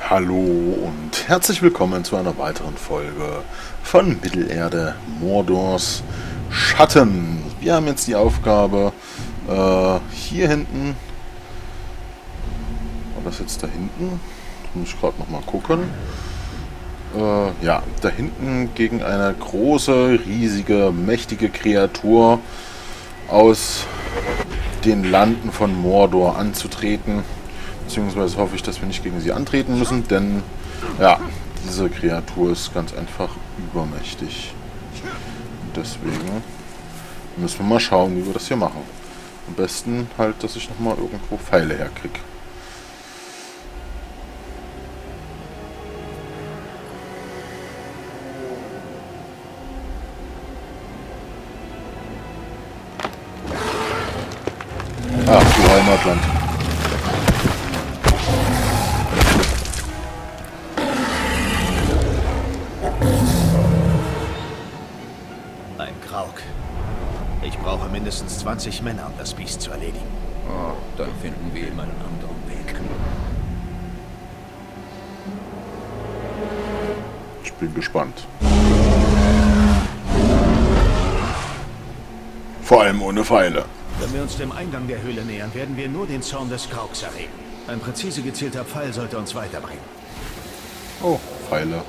Hallo und herzlich willkommen zu einer weiteren Folge von Mittelerde Mordors Schatten. Wir haben jetzt die Aufgabe, hier hinten, war das jetzt da hinten? Muss ich gerade nochmal gucken. Ja, da hinten gegen eine große, riesige, mächtige Kreatur aus den Landen von Mordor anzutreten. Beziehungsweise hoffe ich, dass wir nicht gegen sie antreten müssen, denn ja, diese Kreatur ist ganz einfach übermächtig. Und deswegen müssen wir mal schauen, wie wir das hier machen. Am besten halt, dass ich nochmal irgendwo Pfeile herkriege. Ach, du Heimatland. Ein Grauk. Ich brauche mindestens 20 Männer, um das Biest zu erledigen. Oh, dann finden wir ihm einen anderen Weg. Ich bin gespannt. Vor allem ohne Pfeile. Wenn wir uns dem Eingang der Höhle nähern, werden wir nur den Zorn des Grauks erregen. Ein präzise gezielter Pfeil sollte uns weiterbringen. Oh, Pfeile.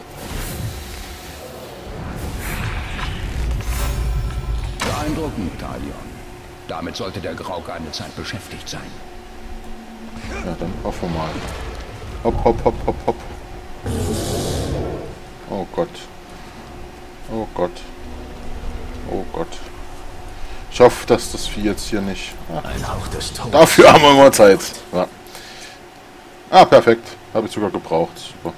Beeindruckend, Talion. Damit sollte der Grauk eine Zeit beschäftigt sein. Ja, dann hoffen wir mal. Hopp, hopp, hopp, hopp, hopp. Oh Gott. Oh Gott. Oh Gott. Ich hoffe, dass das Vieh jetzt hier nicht... Ein Hauch des Todes. Dafür haben wir mal Zeit. Ja. Ah, perfekt. Habe ich sogar gebraucht. Super.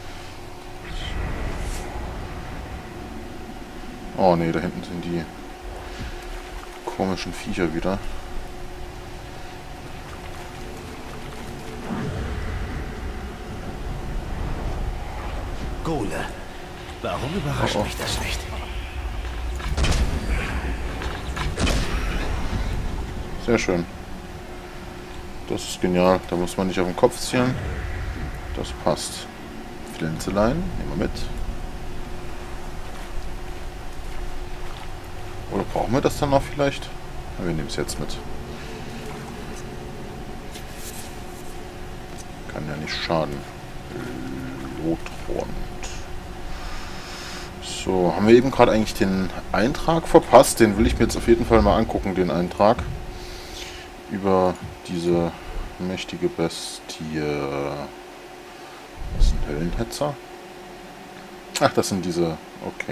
Oh ne, da hinten sind die komischen Viecher wieder. Gole. Warum überrascht mich das nicht? Sehr schön. Das ist genial. Da muss man nicht auf den Kopf zielen. Das passt. Pflänzelein. Nehmen wir mit. Oder brauchen wir das dann noch vielleicht? Ja, wir nehmen es jetzt mit. Kann ja nicht schaden. Lothorn. So, haben wir eben gerade eigentlich den Eintrag verpasst. Den will ich mir jetzt auf jeden Fall mal angucken, den Eintrag. Über diese mächtige Bestie. Das sind Höllenhetzer. Ach, das sind diese... Okay.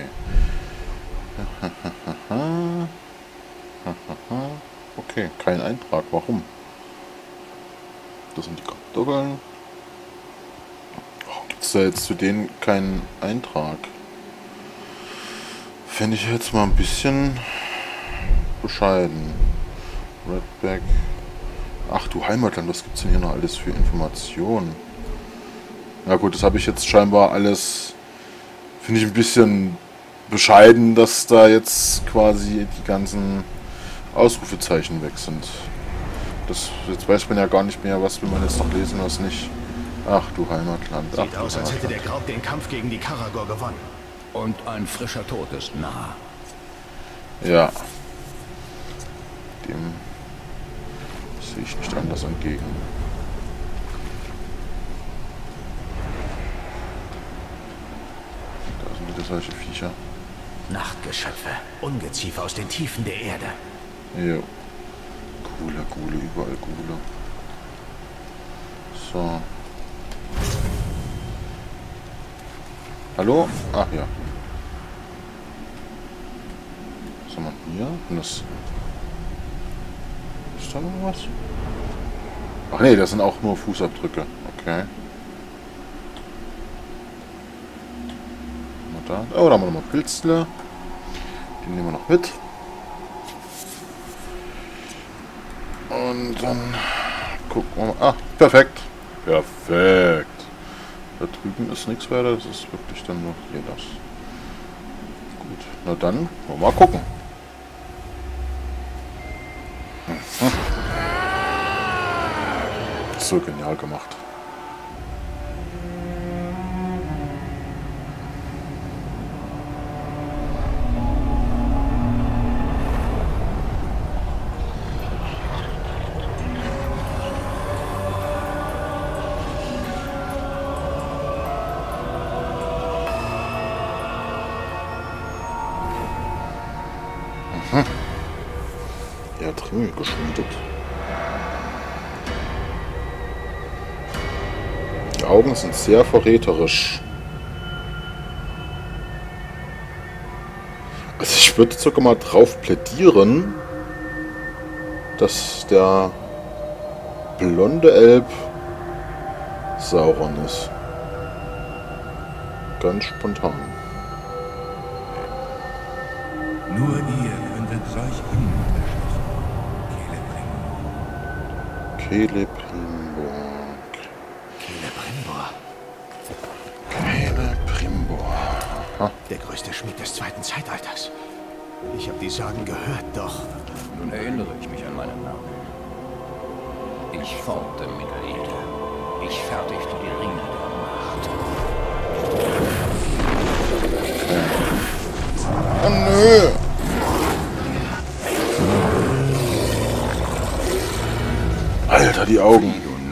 Okay, kein Eintrag. Warum? Das sind die Kartoffeln. Gibt es da jetzt zu denen keinen Eintrag? Fände ich jetzt mal ein bisschen bescheiden. Redback. Ach du Heimatland, was gibt es denn hier noch alles für Informationen? Na gut, das habe ich jetzt scheinbar alles... Finde ich ein bisschen bescheiden, dass da jetzt quasi die ganzen Ausrufezeichen weg sind. Jetzt weiß man ja gar nicht mehr, was will man jetzt noch lesen, was nicht. Ach du Heimatland. Ach, Sieht aus, als hätte der Grauk den Kampf gegen die Karagor gewonnen. Und ein frischer Tod ist nah. Ja. Dem sehe ich nicht anders entgegen. Da sind wieder solche Viecher. Nachtgeschöpfe. Ungeziefer aus den Tiefen der Erde. Jo. Gule, überall Gule. So. Hallo? Ach ja. Was haben wir hier? Und das... Ist da noch was? Ach nee, das sind auch nur Fußabdrücke. Okay. Da. Oh, da haben wir nochmal Pilzle. Die nehmen wir noch mit. Und dann gucken wir mal. Ah, perfekt. Perfekt. Da drüben ist nichts weiter. Das ist wirklich dann nur hier das. Gut. Na dann, wollen wir mal gucken. So genial gemacht. Geschmiedet. Die Augen sind sehr verräterisch. Also ich würde sogar mal drauf plädieren, dass der blonde Elb Sauron ist. Ganz spontan. Nur ihr könntet solch Unmut erschaffen. Celebrimbor. Celebrimbor. Aha. Der größte Schmied des zweiten Zeitalters. Ich habe die Sagen gehört, doch. Nun erinnere ich mich an meinen Namen. Ich formte Mittelerde. Ich fertigte die Ringe der Macht. Oh nö! Alter, die Augen.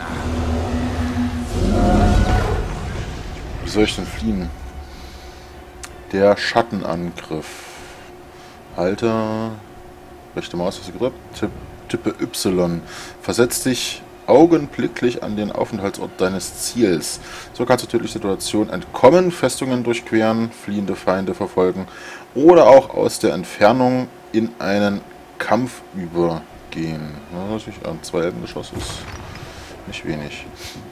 Wie soll ich denn fliehen? Der Schattenangriff. Halter. Rechte Maustaste gedrückt. Tippe Y. Versetz dich augenblicklich an den Aufenthaltsort deines Ziels. So kannst du tödliche Situationen entkommen, Festungen durchqueren, fliehende Feinde verfolgen oder auch aus der Entfernung in einen Kampf übergehen. Ja, natürlich an 2 Elbengeschoss ist nicht wenig.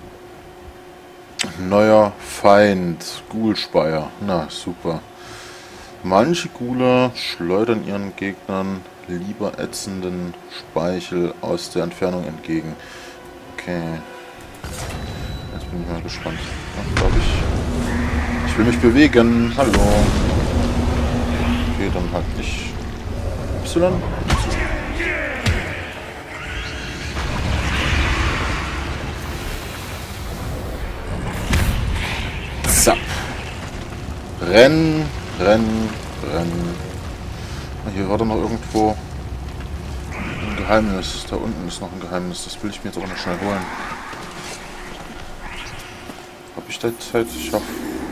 Neuer Feind, Ghoul-Speier. Na, super. Manche Ghule schleudern ihren Gegnern lieber ätzenden Speichel aus der Entfernung entgegen. Okay. Jetzt bin ich mal gespannt. Glaube ich. Ich will mich bewegen. Hallo. Okay, dann halt nicht Y. Zapp. Rennen, rennen, rennen. Hier war doch noch irgendwo ein Geheimnis. Da unten ist noch ein Geheimnis. Das will ich mir jetzt aber noch schnell holen. Hab ich da Zeit? Ich hab...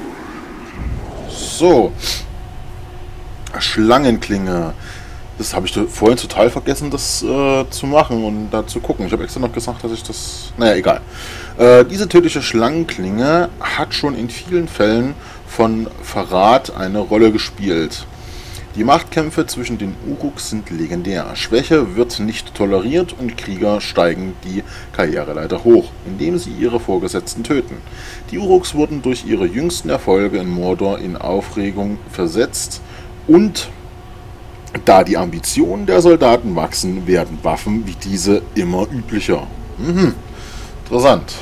So. Schlangenklinge. Das habe ich vorhin total vergessen, das zu machen und da zu gucken. Ich habe extra noch gesagt, dass ich das... Naja, egal. Diese tödliche Schlangenklinge hat schon in vielen Fällen von Verrat eine Rolle gespielt. Die Machtkämpfe zwischen den Uruks sind legendär. Schwäche wird nicht toleriert und Krieger steigen die Karriereleiter hoch, indem sie ihre Vorgesetzten töten. Die Uruks wurden durch ihre jüngsten Erfolge in Mordor in Aufregung versetzt und da die Ambitionen der Soldaten wachsen, werden Waffen wie diese immer üblicher. Interessant.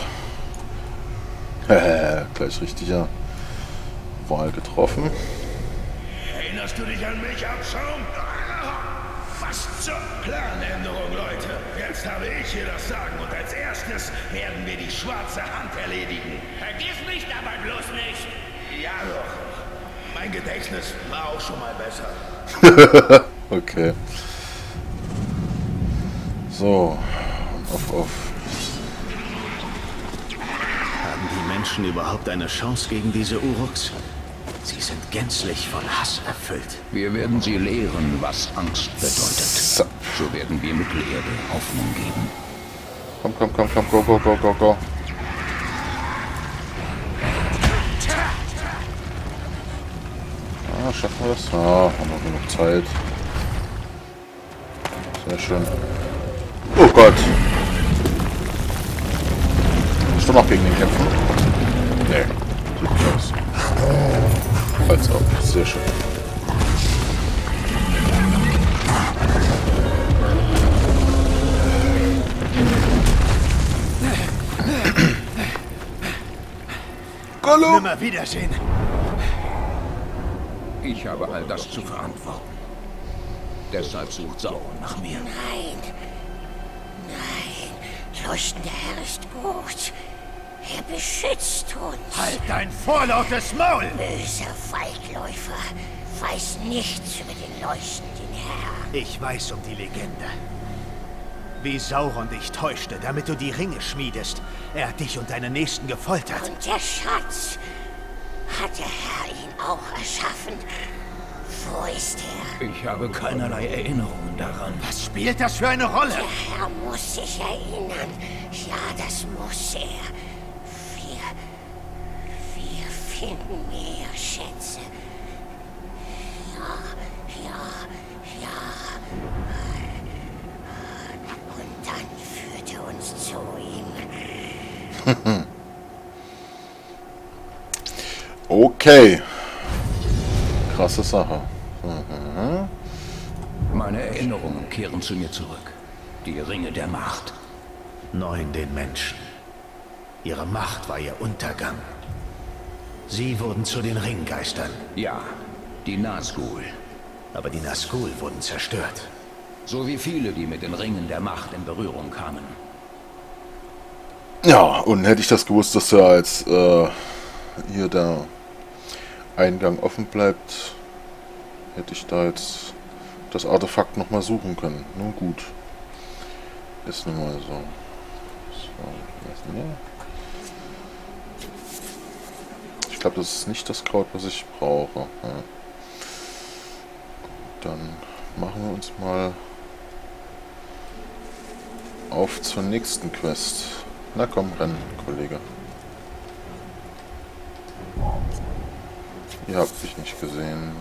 Gleich richtiger Wahl getroffen. Erinnerst du dich an mich, Abschaum? Was zur Planänderung, Leute. Jetzt habe ich hier das Sagen und als erstes werden wir die schwarze Hand erledigen. Vergiss mich dabei bloß nicht. Ja doch. Mein Gedächtnis war auch schon mal besser. Okay. So. Auf. Haben die Menschen überhaupt eine Chance gegen diese Uruks? Sie sind gänzlich von Hass erfüllt. Wir werden sie lehren, was Angst bedeutet. So werden wir Mittelerde Hoffnung geben. Komm, go. Ah, schaffen wir das? Ah, haben wir genug Zeit. Sehr schön. Oh Gott. Musst du noch gegen den kämpfen? Nee. Sieht nicht aus. Als ob. Sehr schön. Gollum! Nimmer Wiedersehen. Ich habe all das zu verantworten. Deshalb sucht Sauron nach mir. Nein. Leuchtender Herr ist gut. Er beschützt uns. Halt dein vorlautes Maul! Böser Waldläufer. Weiß nichts über den leuchtenden Herrn. Ich weiß um die Legende. Wie Sauron dich täuschte, damit du die Ringe schmiedest. Er hat dich und deine Nächsten gefoltert. Und der Schatz hat der Herr ihn auch erschaffen. Wo ist er? Ich habe keinerlei Erinnerungen daran. Was spielt das für eine Rolle? Der Herr muss sich erinnern. Ja, das muss er. Wir finden mehr Schätze. Ja. Und dann führt er uns zu ihm. Okay. Krasse Sache. Mhm. Meine Erinnerungen kehren zu mir zurück. Die Ringe der Macht. 9 den Menschen. Ihre Macht war ihr Untergang. Sie wurden zu den Ringgeistern. Ja, die Nazgul. Aber die Nazgul wurden zerstört. So wie viele, die mit den Ringen der Macht in Berührung kamen. Ja, und hätte ich das gewusst, dass ja als hier der Eingang offen bleibt, hätte ich da jetzt das Artefakt nochmal suchen können. Nun gut. Ist nun mal so. Ich glaube, das ist nicht das Kraut, was ich brauche. Ja. Dann machen wir uns mal auf zur nächsten Quest. Na komm, renn, Kollege. Ihr habt mich nicht gesehen.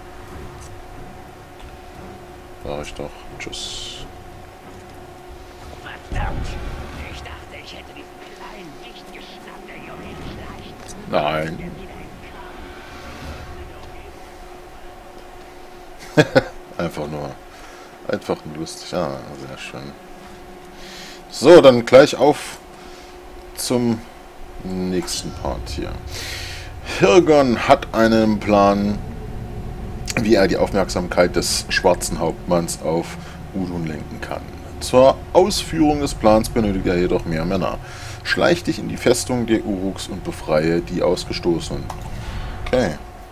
Sag ich doch. Tschüss. Verdammt! Ich dachte, ich hätte diesen kleinen nicht geschnappt, der hier schleicht. Nein. Einfach nur lustig. Ah, sehr schön. So, dann gleich auf zum nächsten Part hier. Hirgon hat einen Plan, wie er die Aufmerksamkeit des schwarzen Hauptmanns auf Udun lenken kann. Zur Ausführung des Plans benötigt er jedoch mehr Männer. Schleich dich in die Festung der Uruks und befreie die Ausgestoßenen. Okay.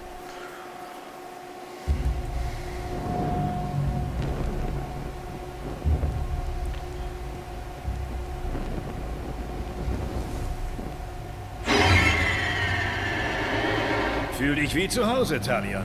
Fühl dich wie zu Hause, Talion.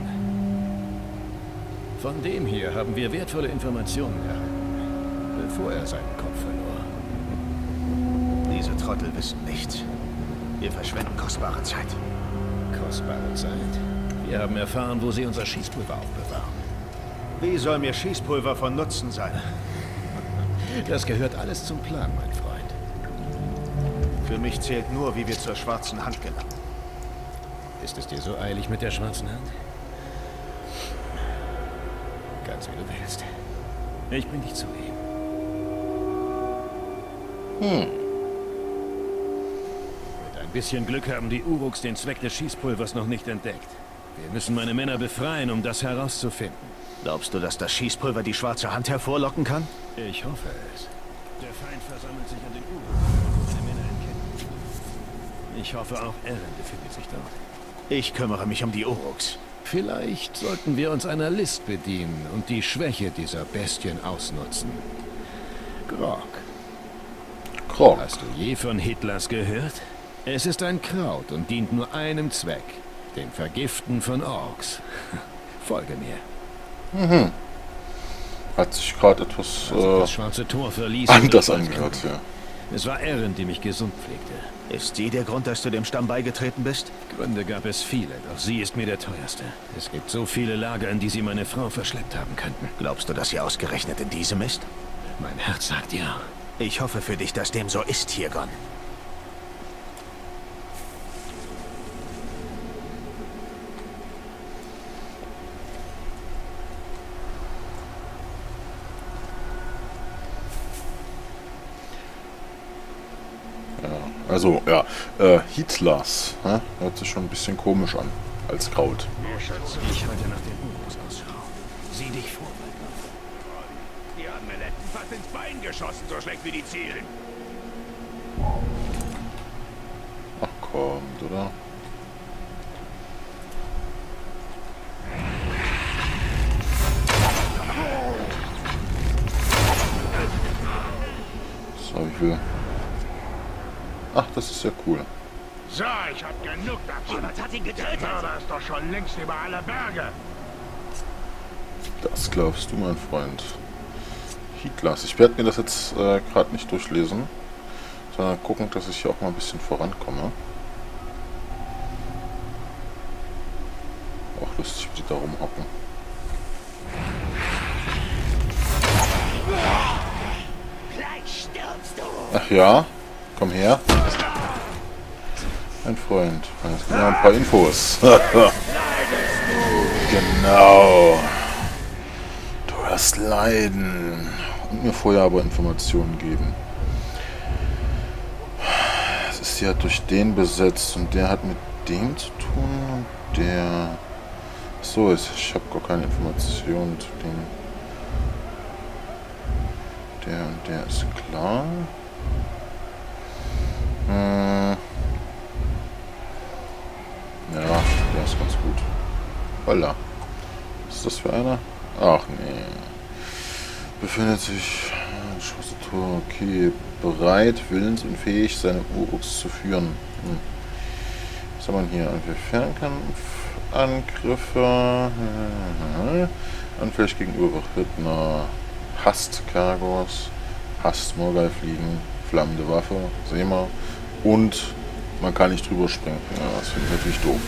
Von dem hier haben wir wertvolle Informationen erhalten, bevor er seinen Kopf verlor. Diese Trottel wissen nichts. Wir verschwenden kostbare Zeit. Kostbare Zeit. Wir haben erfahren, wo sie unser Schießpulver aufbewahren. Wie soll mir Schießpulver von Nutzen sein? Das gehört alles zum Plan, mein Freund. Für mich zählt nur, wie wir zur schwarzen Hand gelangen. Ist es dir so eilig mit der schwarzen Hand? Ganz wie du willst. Ich bring dich zu ihm. Mit ein bisschen Glück haben die Uruks den Zweck des Schießpulvers noch nicht entdeckt. Wir müssen meine Männer befreien, um das herauszufinden. Glaubst du, dass das Schießpulver die schwarze Hand hervorlocken kann? Ich hoffe es. Der Feind versammelt sich an den Uruks und meine Männer entkennen. Ich hoffe, auch Eren befindet sich dort. Ich kümmere mich um die Uruks. Vielleicht sollten wir uns einer List bedienen und die Schwäche dieser Bestien ausnutzen. Grog. Grog. Hast du je von Hitlers gehört? Es ist ein Kraut und dient nur einem Zweck. Dem Vergiften von Orks. Folge mir. Hat sich gerade etwas Das schwarze Tor verließ anders angehört, ja. Es war Eren, die mich gesund pflegte. Ist sie der Grund, dass du dem Stamm beigetreten bist? Gründe gab es viele, doch sie ist mir der teuerste. Es gibt so viele Lager, in die sie meine Frau verschleppt haben könnten. Glaubst du, dass sie ausgerechnet in diesem ist? Mein Herz sagt ja. Ich hoffe für dich, dass dem so ist, Hirgon. Also, ja, Hitlers, hört sich schon ein bisschen komisch an, als Kraut. Ich halte nach den Uruks Ausschau. Sieh dich vor, Waldlauf. Die haben mir letzten fast ins Bein geschossen, so schlecht wie die zielen. Ach, kommt, oder? So, wie viel? Ach, das ist ja cool. So, ich hab genug davon. Jemand hat ihn getötet. Der Mörder ist doch schon längst über alle Berge. Das glaubst du, mein Freund. Heatglas. Ich werde mir das jetzt gerade nicht durchlesen, sondern gucken, dass ich hier auch mal ein bisschen vorankomme. Auch lustig, wie die da rumhocken. Ach ja, komm her. Mein Freund, jetzt haben wir ein paar Infos. Genau. Du wirst leiden. Und mir vorher aber Informationen geben. Es ist ja durch den besetzt und der hat mit dem zu tun und der... So, ich habe gar keine Informationen zu dem. Der und der ist klar. Ja, der ist ganz gut. Holla. Was ist das für einer? Ach nee. Befindet sich Schussetor, okay. Bereit, willens und fähig, seine Uruks zu führen. Was haben wir hier? Fernkampfangriffe. Anfällig gegenüber Rittner. Hasst Kargos. Hasst Morgai-Fliegen. Flammende Waffe. Sehen wir. Und man kann nicht drüber springen. Ja, das finde ich natürlich doof.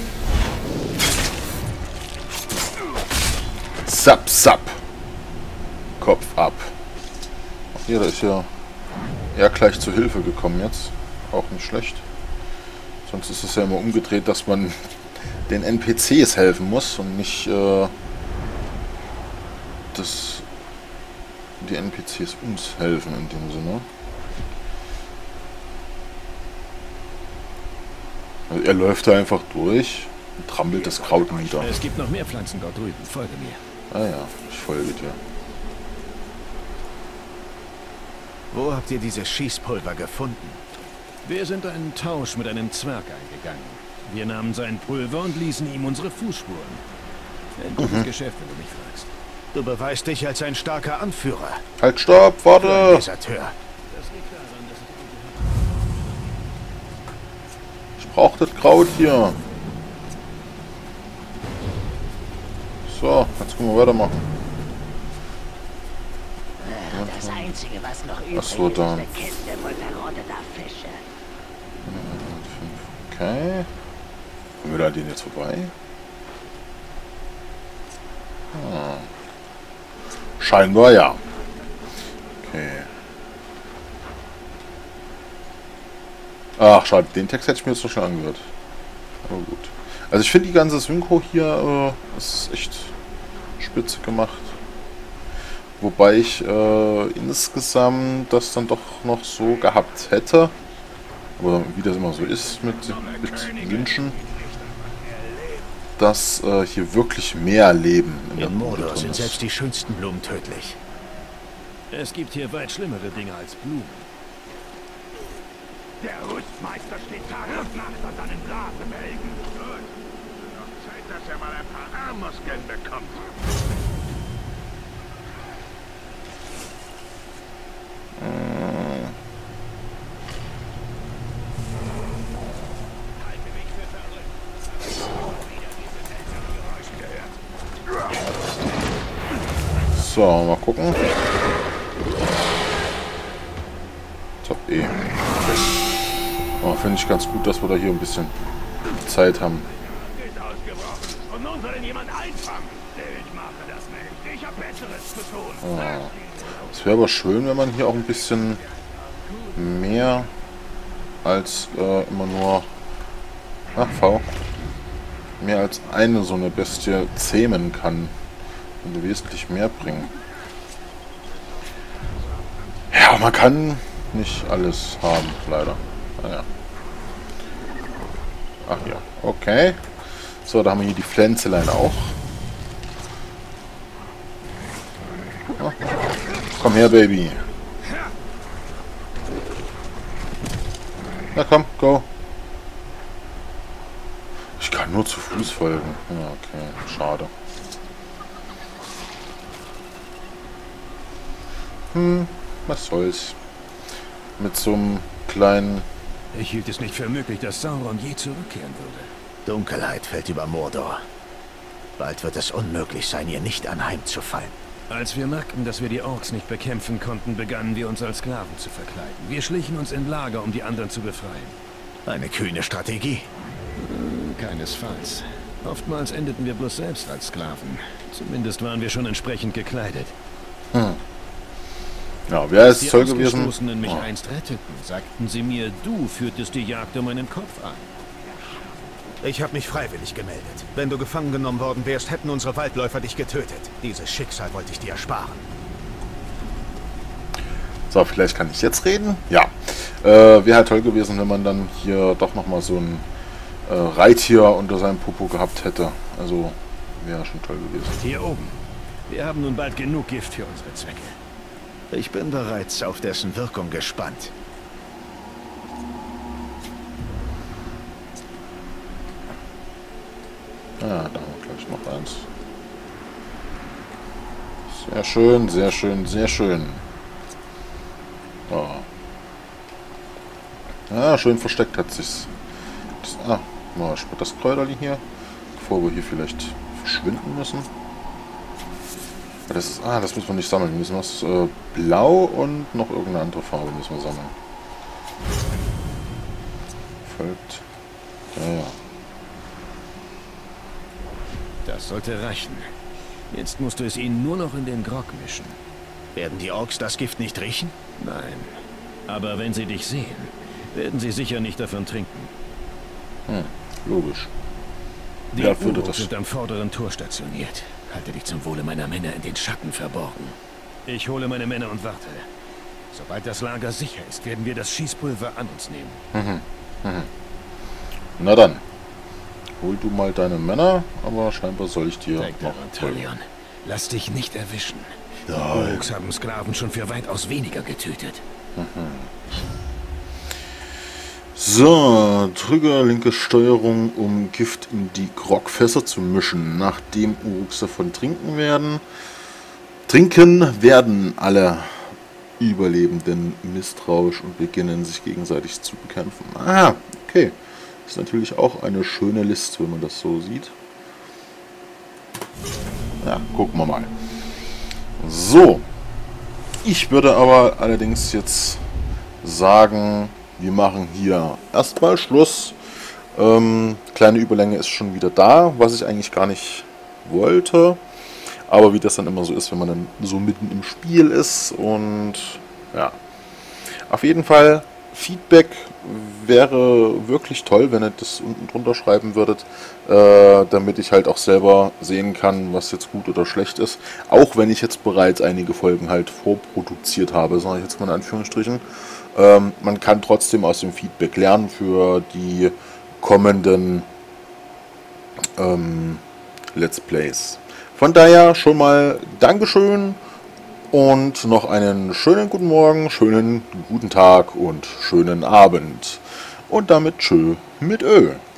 Zap, zap. Kopf ab. Ach hier, da ist ja er gleich zur Hilfe gekommen jetzt. Auch nicht schlecht. Sonst ist es ja immer umgedreht, dass man den NPCs helfen muss und nicht die NPCs uns helfen in dem Sinne. Also er läuft da einfach durch und trampelt das Kraut nieder. Es gibt noch mehr Pflanzen dort drüben. Folge mir. Ah ja, ich folge dir. Wo habt ihr dieses Schießpulver gefunden? Wir sind einen Tausch mit einem Zwerg eingegangen. Wir nahmen sein Pulver und ließen ihm unsere Fußspuren. Ein gutes Geschäft, wenn du mich fragst. Du beweist dich als ein starker Anführer. Halt, stopp, warte! Deserteur. Ich brauch das Kraut hier. So, jetzt können wir weitermachen. Das Einzige, was noch übrig Ach so, ist, da. ist eine Kiste voll verrotteter Fische. Okay. Kommen wir da den jetzt vorbei? Ah. Scheinbar ja. Okay. Ach, schade. Den Text hätte ich mir jetzt doch schon angehört. Aber gut. Also ich finde die ganze Synchro hier ist echt spitze gemacht. Wobei ich insgesamt das dann doch noch so gehabt hätte. Aber wie das immer so ist mit Wünschen, dass hier wirklich mehr Leben in der In Bude Mordor drin sind ist. selbst die schönsten Blumen tödlich. Es gibt hier weit schlimmere Dinge als Blumen. Der Rüstmeister steht Tag und Nacht an seinen Blasenmelken. Gut. Noch Zeit, dass er mal ein paar Armmuskeln bekommt. So, mal gucken. Top E. Oh, finde ich ganz gut, dass wir da hier ein bisschen Zeit haben. Ist ausgebrochen. Und nun soll ihn jemand einfangen. Ich mache das nicht. Ich habe Besseres zu tun. Es wäre aber schön, wenn man hier auch ein bisschen mehr als immer nur mehr als eine so eine Bestie zähmen kann. Und wesentlich mehr bringen. Ja, man kann nicht alles haben, leider. Naja. Ach ja, okay. So, da haben wir hier die Pflänzelein auch. Ja. Komm her, Baby. Na komm, go. Ich kann nur zu Fuß folgen. Ja, okay, schade. Was soll's. Mit so einem kleinen... Ich hielt es nicht für möglich, dass Sauron je zurückkehren würde. Dunkelheit fällt über Mordor. Bald wird es unmöglich sein, ihr nicht anheimzufallen. Als wir merkten, dass wir die Orks nicht bekämpfen konnten, begannen wir uns als Sklaven zu verkleiden. Wir schlichen uns in Lager, um die anderen zu befreien. Eine kühne Strategie. Keinesfalls. Oftmals endeten wir bloß selbst als Sklaven. Zumindest waren wir schon entsprechend gekleidet. Ja, wer ist Die Zoll gewesen? Ausgestoßenen mich einst retteten, sagten sie mir, du führtest die Jagd um meinen Kopf an. Ich habe mich freiwillig gemeldet. Wenn du gefangen genommen worden wärst, hätten unsere Waldläufer dich getötet. Dieses Schicksal wollte ich dir ersparen. So, vielleicht kann ich jetzt reden. Ja, wäre halt toll gewesen, wenn man dann hier doch nochmal so ein Reittier unter seinem Popo gehabt hätte. Also, wäre schon toll gewesen. Hier oben. Wir haben nun bald genug Gift für unsere Zwecke. Ich bin bereits auf dessen Wirkung gespannt. Ja, da haben wir gleich noch eins. Sehr schön, sehr schön, sehr schön. Ja, ja, schön versteckt hat sich's. Mal das Kräuterli hier, bevor wir hier vielleicht verschwinden müssen. Das ist, das müssen wir nicht sammeln. Wir müssen was blau und noch irgendeine andere Farbe müssen wir sammeln. Folgt. Ja. Das sollte reichen. Jetzt musst du es ihnen nur noch in den Grog mischen. Werden die Orks das Gift nicht riechen? Nein. Aber wenn sie dich sehen, werden sie sicher nicht davon trinken. Logisch. Die Ja, würde Uruks das. sind am vorderen Tor stationiert. Halte dich zum Wohle meiner Männer in den Schatten verborgen. Ich hole meine Männer und warte. Sobald das Lager sicher ist, werden wir das Schießpulver an uns nehmen. Na dann. Hol du mal deine Männer, aber scheinbar soll ich dir Denk noch daran, Talion. Lass dich nicht erwischen. Die Nein. Uruks haben Sklaven schon für weitaus weniger getötet. So, drücke linke Steuerung, um Gift in die Grogfässer zu mischen. Nachdem Uruks davon trinken werden alle Überlebenden misstrauisch und beginnen sich gegenseitig zu bekämpfen. Ah, okay. Das ist natürlich auch eine schöne Liste, wenn man das so sieht. Ja, gucken wir mal. So. Ich würde aber allerdings jetzt sagen, wir machen hier erstmal Schluss. Kleine Überlänge ist schon wieder da, was ich eigentlich gar nicht wollte. Aber wie das dann immer so ist, wenn man dann so mitten im Spiel ist. Und ja, auf jeden Fall Feedback wäre wirklich toll, wenn ihr das unten drunter schreiben würdet, damit ich halt auch selber sehen kann, was jetzt gut oder schlecht ist. Auch wenn ich jetzt bereits einige Folgen halt vorproduziert habe, sage ich jetzt mal in Anführungsstrichen. Man kann trotzdem aus dem Feedback lernen für die kommenden Let's Plays. Von daher schon mal Dankeschön und noch einen schönen guten Morgen, schönen guten Tag und schönen Abend. Und damit tschö mit Ö.